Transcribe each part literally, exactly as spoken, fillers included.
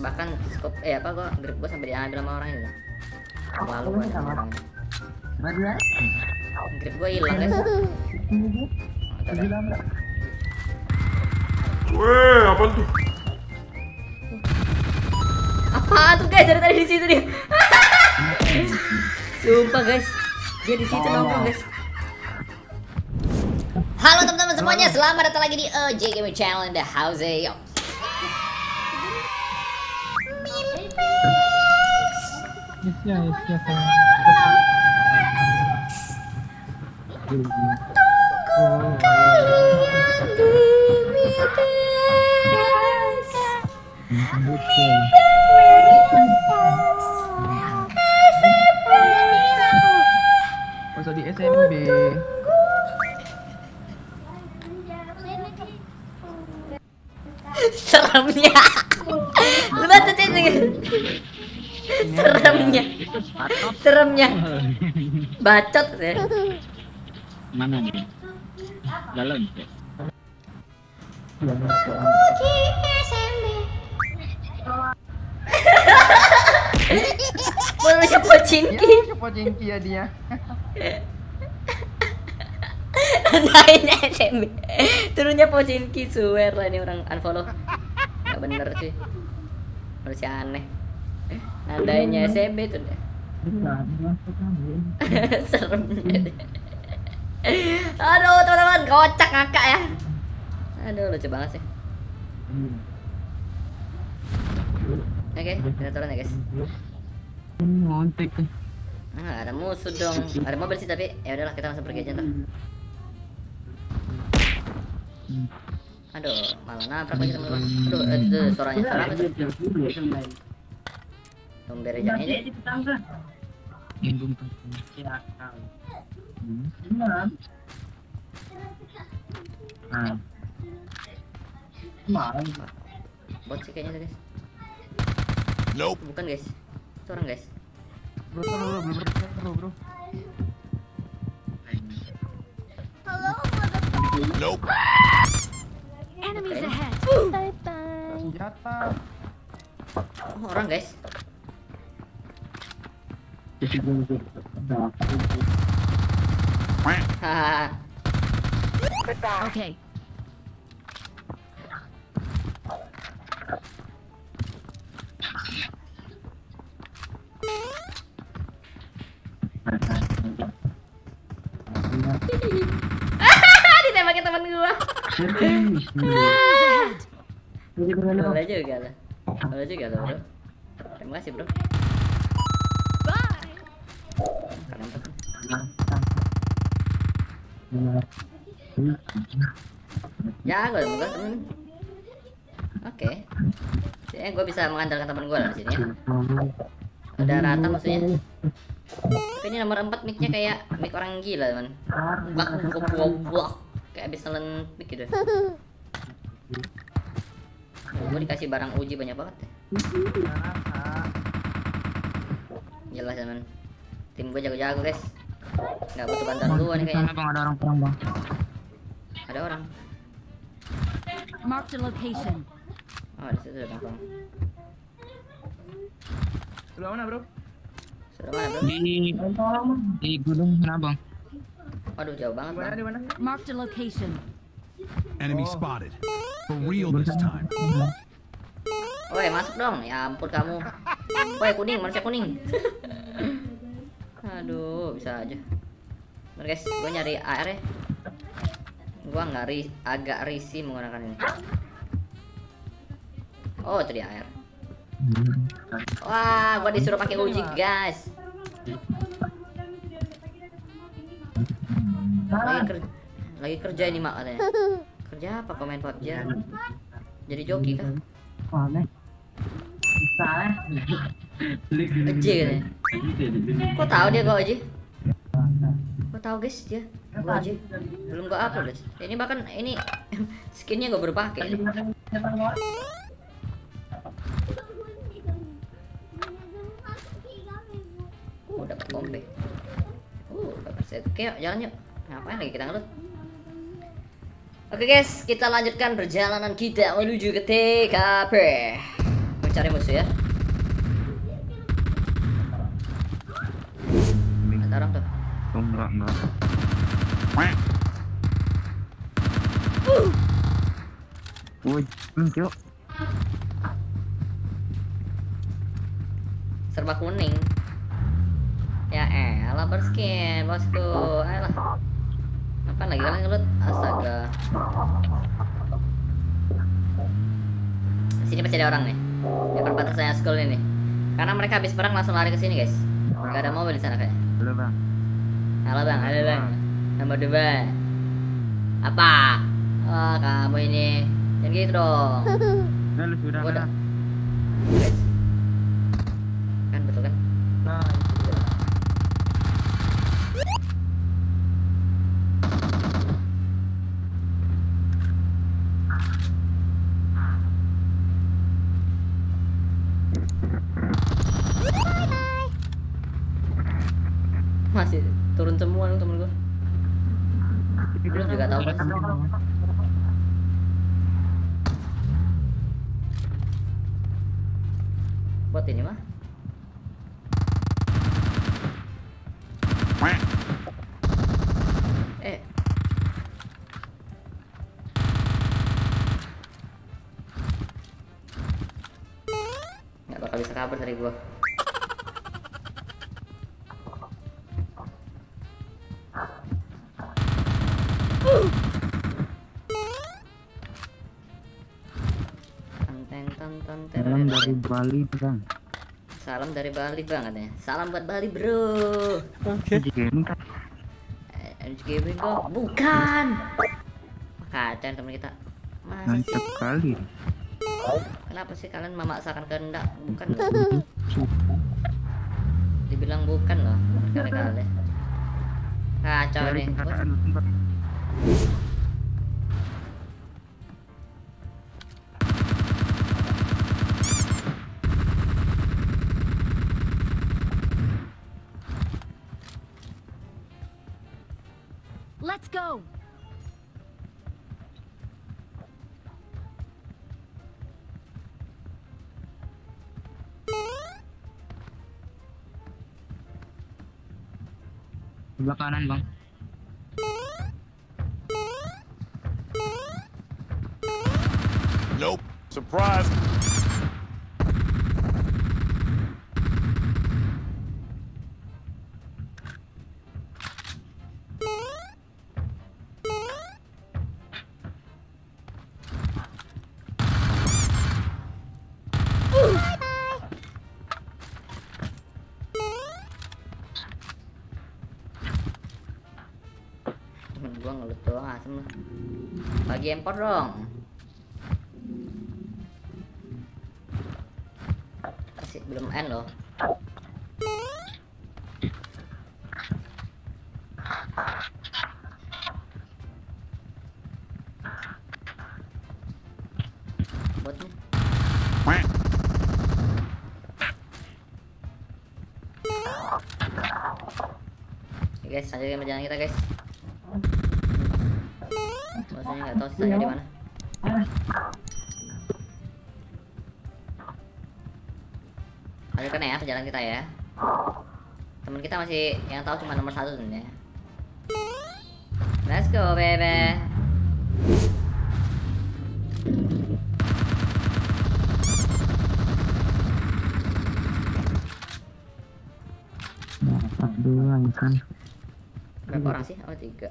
bahkan scope eh apa gua grip gua sampai diambil sama orang itu. Malu gua sama orangnya. Grip gua hilang guys. Weh, apa tuh? Apa tuh guys, dari tadi di situ dia. Sumpah guys, dia di situ nongkrong guys. Halo teman-teman semuanya, selamat datang lagi di O J Gaming Channel in the house. Yo. Iya, iya, sayang. Tunggu kalian di Masa di S M B. Seremnya. Lu baca chatnya. Seremnya. Seremnya. Bacot ya. Mana nih? Dalam. Uji S M B. Mulutnya pocinki. Ya, pocinki ya dia. Nain S M B. Turunnya pocinki, swear lah ini orang unfollow. Gak bener sih. Masih aneh. Nandainnya S M B tuh deh. Seremnya deh. Aduh teman-teman, kocak ngakak ya. Aduh lucu banget sih. Oke, kita turun ya guys. Ngontek. Nah, ada musuh dong. Ada mobil sih tapi ya udahlah kita langsung pergi aja ntar. Aduh, malah nabrak lagi teman-teman. Aduh, itu suaranya suara apa tuh? Tunggu rejang aja. Bot sih kayaknya tuh guys. Nope. Bukan guys, itu orang guys. Bro, bro, bro, bro, bro, bro. Nope. Enemies ahead. Bye bye. Senjata. Oh, orang guys. Hahaha. Okay. Ditembakin teman gua. Boleh juga lah. Boleh juga lah bro. Terima kasih bro. Bye. Ya gue semoga temen. Oke. Kayaknya gue bisa mengandalkan teman gue lah di sini ya. Udah rata maksudnya. Tapi ini nomor empat mic-nya kayak mic orang gila teman. Bak bak bak bak. Kayak abis nelen mic gitu. Gue dikasih barang uji banyak banget ya. Jelas teman. Tim gue jago-jago guys. Nggak butuh bantuan gue nih kayaknya. Bang, ada orang perang bang. Ada orang. Mark the location. Oh di situ ada bang. Sebelah mana bro? Sudah mana bro? Di di gunung mana bang? Waduh jauh banget bang. Di mana? Mark the location. Enemy spotted. For real this time. Woi masuk dong, ya ampun kamu. Woi kuning, manusia kuning. Aduh bisa aja. Bentar guys, gue nyari A R ya. Gua nggak ri agak risih menggunakan ini. Oh itu dia A R. Wah, gua disuruh pakai uji guys. Lagi kerja, lagi kerja ini mak katanya. Kerja apa komen P U B G? Jadi joki kah? Aji katanya. Kok tahu dia gua Aji? Kok tahu guys dia? Gua Aji. Belum gua upload guys. Ini bahkan ini skinnya gua baru pakai. Oh dapat kompe. Uh dapat set. Oke yuk jalan yuk. Ngapain lagi kita ngelut? Oke guys, kita lanjutkan perjalanan kita menuju ke T K P. cari musuh ya. Ada orang tuh. Oh, enggak, enggak. Woi, yuk. Serba kuning. Ya elah berskin bosku. Ayolah. Apa lagi kalian ngelut? Astaga. Di sini pasti ada orang nih. Di perbatasan school ini. Karena mereka habis perang langsung lari ke sini, guys. Gak ada mobil di sana kayak. Halo, Bang. Halo bang, halo bang. Nomor dua. Apa? Oh kamu ini. Jangan gitu dong. Nah, lu sudah Gua kan? udah. Guys. Kan betul kan? Nah, Masih turun semua nih temen gua. Belum juga tahu sudah mas. kami Bang. Buat ini mah. Eh. Nggak bakal bisa kabur dari gua. Tenteng tenteng Salam dari tereng. Bali, Bang. Salam dari Bali banget ya. Salam buat Bali bro. Oke. Gaming kan? Eh, M G Gaming kok? Bukan. Kacau teman kita. Masa sih? Mantap kali. Kenapa sih kalian memaksakan kehendak? Bukan loh. Dibilang bukan loh. Kali-kali. Kacau Cari nih. Gua- kendaraan, Bang. Let's go. Sebelah kanan, Bang. Nope. Surprise. Temen gua ngelut doang asem lah. Bagi empor dong. Masih belum end loh. Botnya. Oke guys, lanjutkan perjalanan kita guys. Maksudnya nggak tahu sisanya di mana. Lanjutkan ya perjalanan kita ya. Teman kita masih yang tahu cuma nomor satu sebenarnya. Let's go baby. Nah, dua kan. Berapa orang sih? Oh tiga.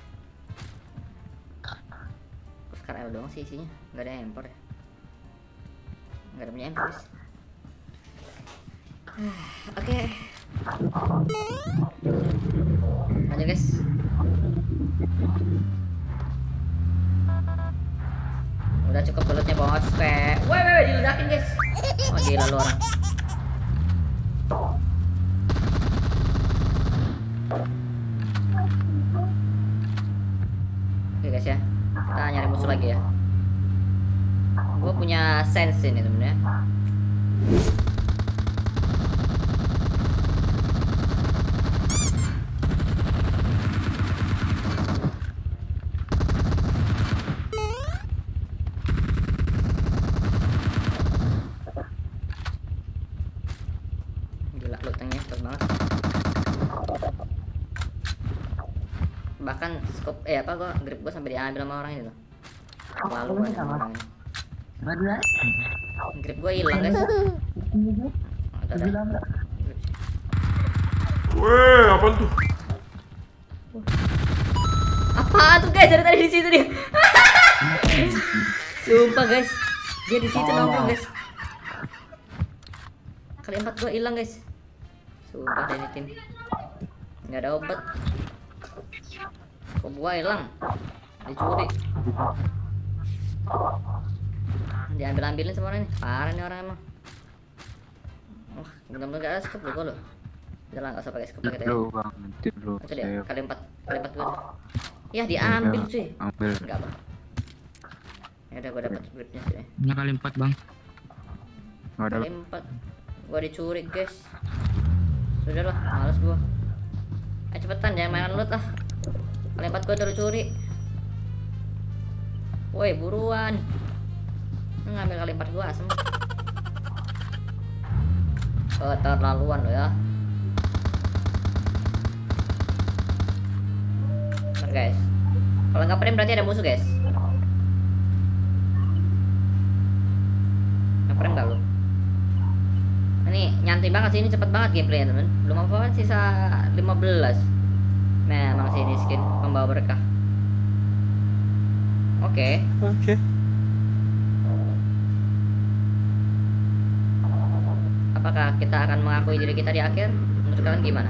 Oscar L doang sih isinya, nggak ada empor ya. Nggak ada punya empor guys. Oke. Lanjut guys. Udah cukup belutnya bos. Weh, weh, weh, diledakin guys. Oh gila lu orang. Oke guys ya, kita nyari musuh lagi ya. Gue punya sense ini temennya. cepet banget. Bahkan scope eh apa gua grip gua sampai diambil sama orang ini loh. Lalu gua sama orang ini. Grip gua hilang guys. Ada ada. Weh, apaan tuh? Apa tuh guys? Dari tadi di situ dia. Sumpah guys, dia di situ nongkrong guys. Kali empat gua hilang guys. Sumpah dari tim. Nggak ada obat. Kok gua hilang? Dicuri. Diambil ambilin sama orang ini. Parah nih orang emang. Wah, bener-bener gak ada scope gua loh. Udah lah, gak usah pakai scope kita ya. Bang, nanti dulu. Itu dia, kali empat, kali empat gua tuh. Ya diambil cuy. Ambil. Enggak bang. Ya udah gua dapat gripnya sih. Ini kali empat bang. Nggak ada. Kali empat, gua dicuri guys. Sudah lah, males gua. Ayo cepetan, jangan main loot lah. Kali empat gua udah dicuri. Woi buruan. Ngambil kali empat gua asem. Keterlaluan lo ya. Bentar guys. Kalau nggak frame berarti ada musuh guys. Nggak frame nggak lo? Ini nyantai banget sih, ini cepet banget gameplaynya temen. Belum apa-apa sisa lima belas. Memang sih ini skin pembawa berkah. Oke. Oke. Apakah kita akan mengakui diri kita di akhir? Menurut kalian gimana?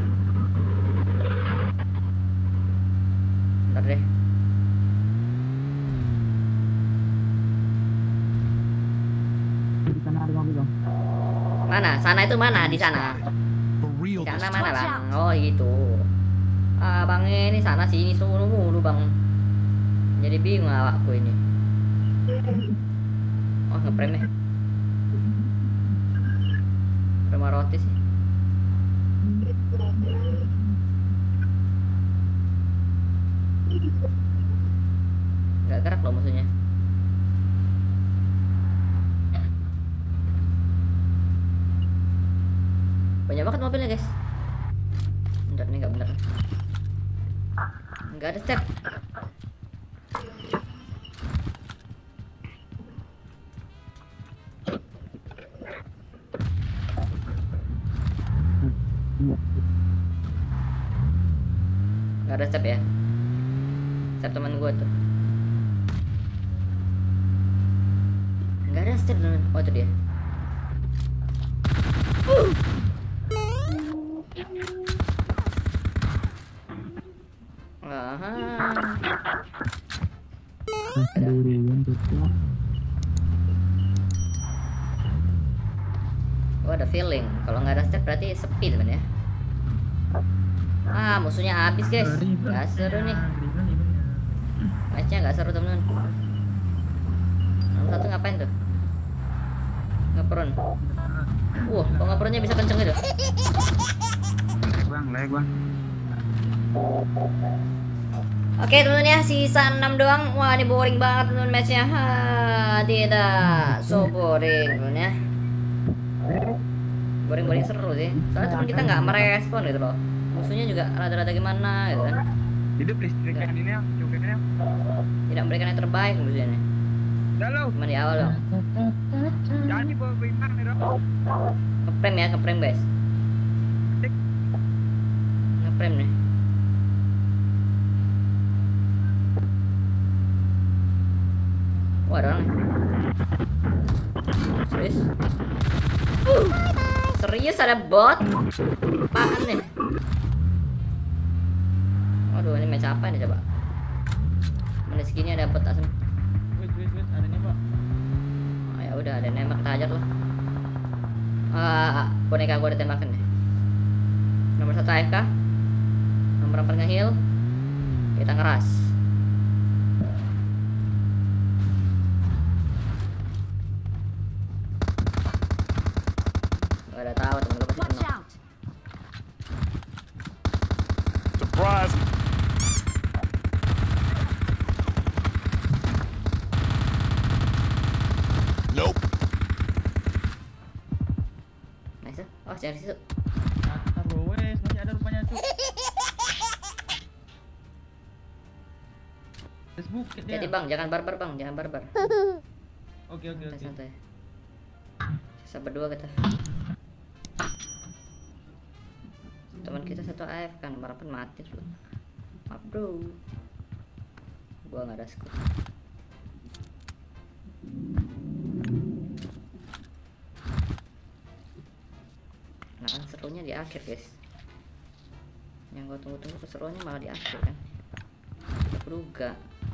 Bentar deh. Mana? Sana itu mana? Di sana. For real Di this sana time. mana bang? Oh gitu. Ah bang ini sana sini suruh mulu bang. Jadi bingung awakku ini. Oh ngeprem nih. Prema roti sih. Gak gerak loh musuhnya. Banyak banget mobilnya guys. Bentar nih gak bener. Gak ada step. Gak ada step ya. Step teman gue tuh. Gak ada step teman. Oh itu dia. Uh. Aha. Oh ada feeling. Kalau nggak ada step berarti sepi teman ya. Ah musuhnya habis guys. Gak seru nih. Matchnya gak seru teman-teman. Nomor satu ngapain tuh? Ngepron. Wah, kok ngepronnya bisa kenceng gitu? Lag bang, lag bang. Oke teman-teman ya, sisa enam doang. Wah ini boring banget teman-teman matchnya. Ha, tidak so boring teman ya. Boring-boring seru sih. Soalnya teman kita nggak merespon gitu loh. Musuhnya juga rada-rada gimana gitu kan. Hidup listriknya ini ya, cukupnya. Tidak memberikan yang terbaik musuhnya nih. Halo. Cuma di awal dong. Jangan dibawa bintang nih dong. Ngeprem ya, ngeprem guys. Ngeprem nih. Wah ada orang nih. Serius? Uh, serius ada bot? Apaan nih? Waduh ini match apa nih coba? Menit segini ada bot asem. Wait, wait, wait, ada nembak. Oh, ya udah ada nembak, kita hajar lah. Ah, boneka gua ditembakin deh. Nomor satu A F K, nomor empat nge-heal, kita ngeras. Gak ada tahu temen gue pasti Watch kena. out! Surprise! Nope. Nice. Oh, jangan di situ. Atas lo. Facebook dia. Jadi bang, jangan barbar bang, jangan barbar. Oke oke oke. Santai. Sisa berdua kita. Teman kita satu A F kan, harapan mati dulu. Maaf bro. Gua nggak ada scope. Nah kan serunya di akhir guys. Yang gua tunggu-tunggu keseruannya malah di akhir kan. Tidak beruga.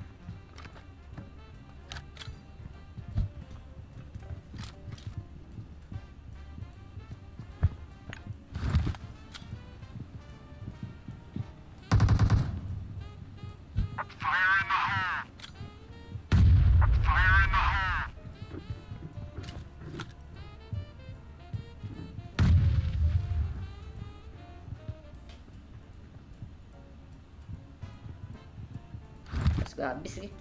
Gak habis lagi.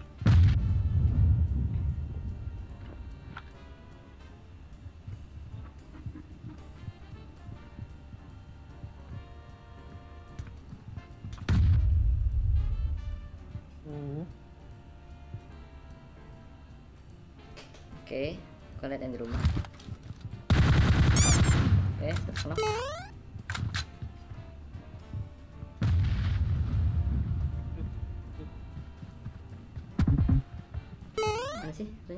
Oh. Oke, kita lihat yang di rumah. Oke, terus kenapa? Mana sih itunya?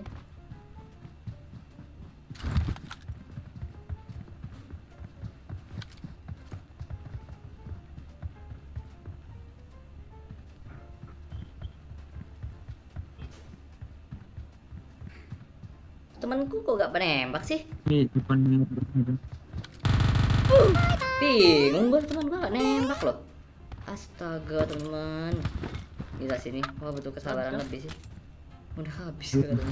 Temanku kok gak penembak sih? Nih, depan gitu. Uh, bingung gue, teman gue gak nembak loh. Astaga teman. Gila sini, wah butuh kesabaran lebih sih. Udah habis katanya.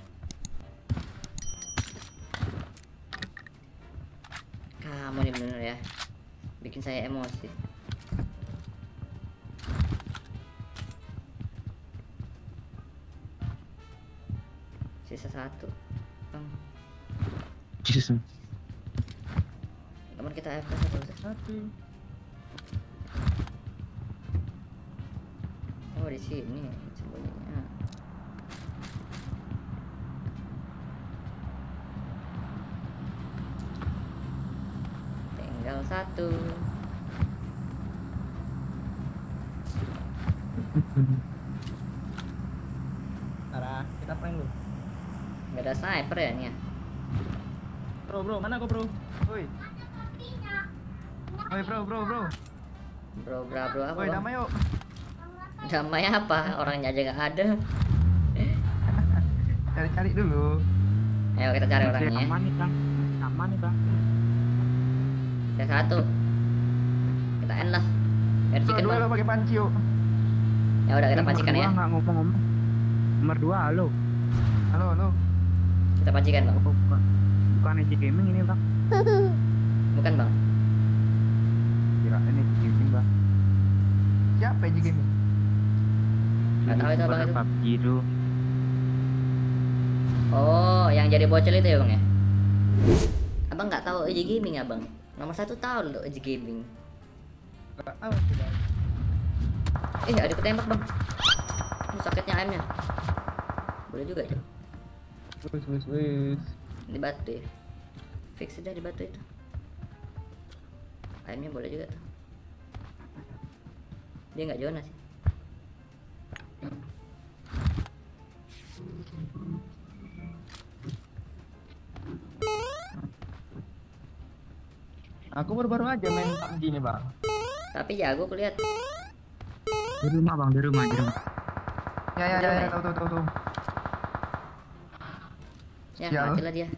Kamu nih bener ya, bikin saya emosi. Sisa satu bang. Jesus. Teman kita A F K satu. Satu. Oh di sini sembunyinya. Tinggal satu. Tara, kita prank lu. Gak ada sniper ya nih ya. Bro bro, mana kau bro? Woi. Woi bro bro bro. Bro bro bro apa Woi bang? damai yuk. Damai apa? Orangnya aja gak ada. Cari-cari dulu. Ayo kita cari Masih orangnya. aman nih bang, Masih aman nih bang. Yang satu. Kita end lah. Biar chicken Dua bang. lo pakai panci yuk. Ya udah kita pancikan ya. Nggak ngomong-ngomong. Nomor dua, halo. Halo halo. Kita pancikan bang. Oh, bukan, bukan E J Gaming ini bang. Bukan bang. Kirain E J Gaming bang. Siapa aja gini? Nggak tahu itu abang itu. P U B G itu. Oh, yang jadi bocil itu ya bang ya? Abang nggak tahu E J Gaming ya bang? Nomor satu tahu loh E J Gaming. Gak tahu sih bang. Eh ada ketembak bang. Ini sakitnya A M-nya. Boleh juga tuh. Wis wis wis. Di batu ya. Fix sudah di batu itu. A M-nya boleh juga tuh. Dia nggak zona sih. Aku baru-baru aja main P U B G nih bang. Tapi jago kulihat. Di rumah bang, di rumah, di rumah. Ya ya ya, ya tahu tahu tahu tahu. Ya Sial. matilah dia.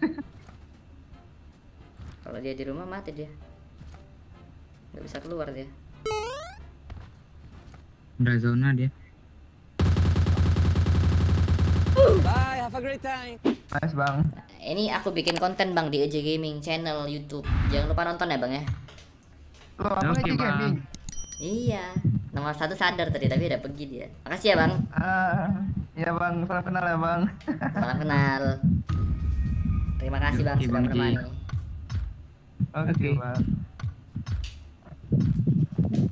Kalau dia di rumah mati dia. Nggak bisa keluar dia. Udah zona dia. Nice bang. Ini aku bikin konten bang di E J Gaming channel YouTube. Jangan lupa nonton ya bang ya. Lo apa Oke, aja Bang. gaming? Iya. Nomor satu sadar tadi tapi udah pergi dia. Makasih ya bang. Ah, iya bang, salam kenal ya bang. Salam kenal. Terima kasih bang Oke, sudah Bang Ji. bermain. Oke Oke. bang.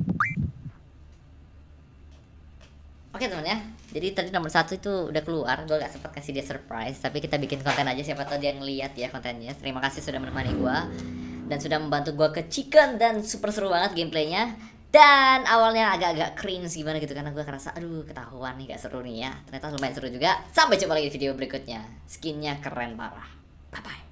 Oke teman ya, jadi tadi nomor satu itu udah keluar, gue gak sempat kasih dia surprise, tapi kita bikin konten aja, siapa tahu dia ngeliat ya kontennya. Terima kasih sudah menemani gue dan sudah membantu gue ke chicken, dan super seru banget gameplaynya. Dan awalnya agak-agak cringe gimana gitu karena gue ngerasa aduh ketahuan nih gak seru nih ya. Ternyata lumayan seru juga. Sampai jumpa lagi di video berikutnya. Skinnya keren parah. Bye bye.